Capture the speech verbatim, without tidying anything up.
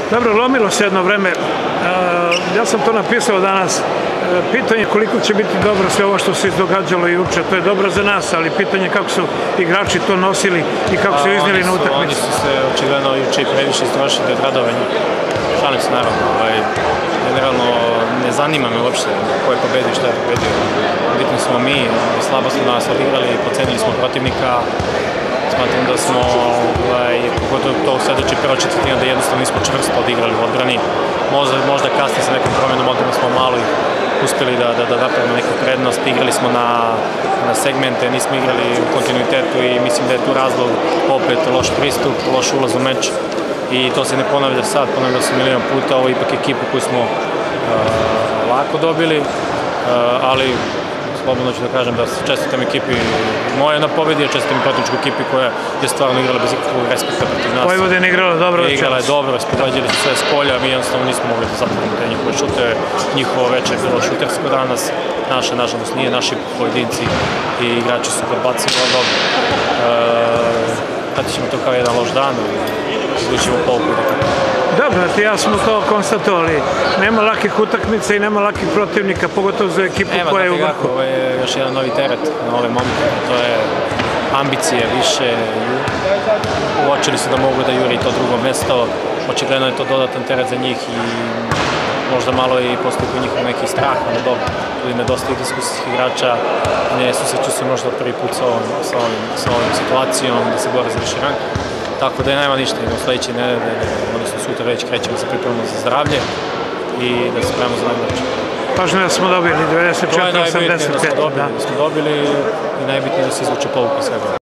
Dobro, lomilo se jedno vreme. Ja sam to napisao danas. Pitanje koliko će biti dobro sve ovo što se izdogađalo juče. To je dobro za nas, ali pitanje kako su igrači to nosili i kako su iznijeli na utakmicu. Oni su se očigledno juče i previše istrošili od radovanja. Šalim se naravno. Generalno ne zanima me uopšte ko je pobedio i šta je pobedio. Bitni smo mi, slabo smo nas odigrali, pocenili smo protivnika. Smatram da smo, pogotovo to svedoči prva četvrtina, da jednostavno nismo čvrsto odigrali u odbrani. Možda kasnije sa nekom promjenom odbrana smo malo uspjeli da napravimo neku prednost. Igrali smo na segmente, nismo igrali u kontinuitetu i mislim da je tu razlog opet loš pristup, loš ulaz u meč. I to se ne ponavlja sad, ponavlja se milijon puta. Ovo je ipak ekipa koju smo lako dobili, ali slobodno ću da kažem da čestitam ekipi moje na pobedi, a čestitam protivničku ekipi koja je stvarno igrala bez ikakvog respekta protiv nas. Vojvodina igrala dobro. Igrala je dobro, spogađali su sve s polja, mi jednostavno nismo mogli da zatvorimo te njihove šute. Njihovo večer je bilo šutersko danas, naše, nažalost, nije, naši pojedinci i igrači su podbacili od dobro. Pratit ćemo to kao jedan loš dan i izvučimo pouku. Dobro, ja smo to konstatovali. Nema lakih utakmica i nema lakih protivnika, pogotovo za ekipu koja je u vrhu. Ovo je još jedan novi teret na ove momke. To je ambicije više. Uočili su da mogu da juri to drugo mesto. Očigledno je to dodatan teret za njih i možda malo i postoji kod njihov neki strah, ali dobro. Tu je nedostaje iskusnih igrača. Ne susreću se možda prvi put sa ovom situacijom da se bore za više rang. Tako da je nema ništa, idemo sledeće nedelje, odnosno sutra već krećemo se pripremamo za zdravlje i da se spremamo za najbolje. Važno je da smo dobili devedeset četiri osamdeset pet. To je najbitnije da smo dobili i najbitnije da se izvuče pouka svega.